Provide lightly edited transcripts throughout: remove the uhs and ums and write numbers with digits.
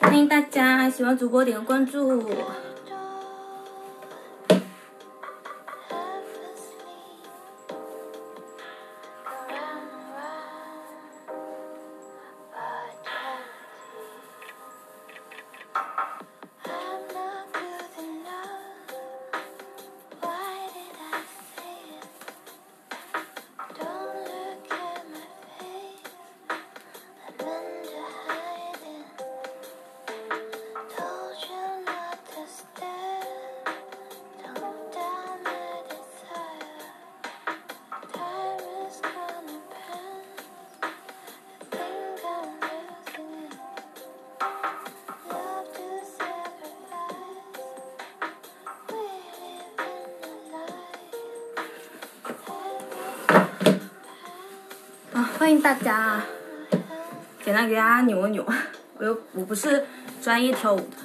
欢迎大家，喜欢主播点个关注。欢迎大家，简单给大家扭一扭，我不是专业跳舞的。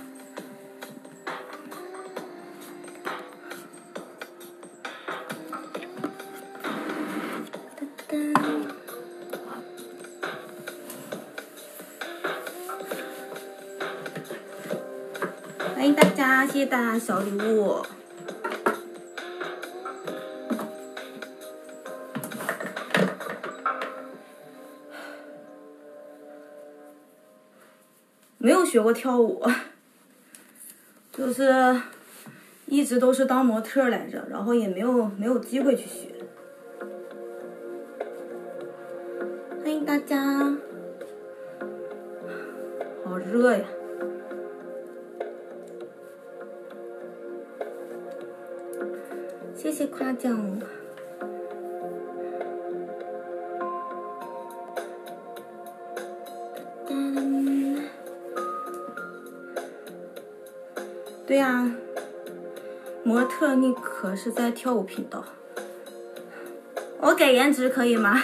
欢迎大家，谢谢大家小礼物。没有学过跳舞，就是一直都是当模特来着，然后也没有机会去学。欢迎大家，好热呀！谢谢夸奖。对呀，模特你可是在跳舞频道，我改颜值可以吗？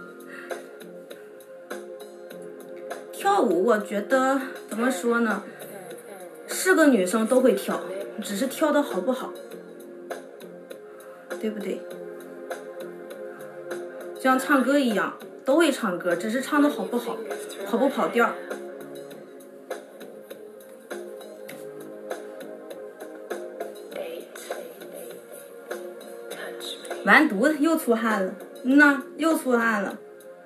跳舞我觉得怎么说呢，是个女生都会跳，只是跳的好不好，对不对？就像唱歌一样，都会唱歌，只是唱的好不好，跑不跑调。完犊子，又出汗了，又出汗了。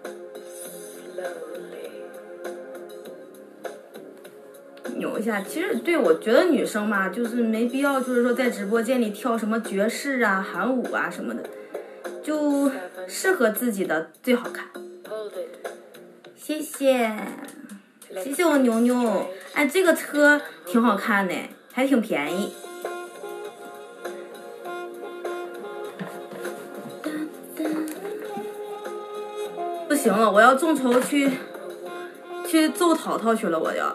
扭一下，其实对我觉得女生嘛，就是没必要，就是说在直播间里跳什么爵士啊、韩舞啊什么的，就适合自己的最好看。谢谢，谢谢我牛牛。哎，这个车挺好看的，还挺便宜。不行了，我要众筹去揍淘淘去了，我要。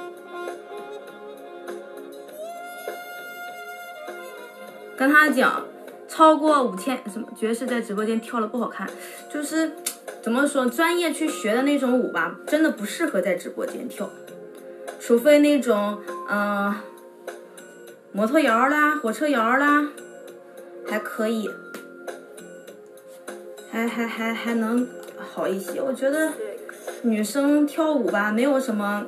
跟他讲，超过5000什么爵士在直播间跳了不好看，就是怎么说，专业去学的那种舞吧，真的不适合在直播间跳，除非那种摩托摇啦、火车摇啦，还可以，还能好一些。我觉得女生跳舞吧，没有什么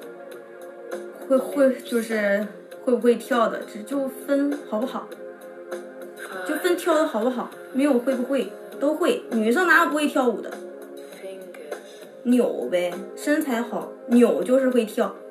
就是会不会跳的，就分好不好，就分跳的好不好，没有会不会，都会。女生哪有不会跳舞的？扭呗，身材好，扭就是会跳。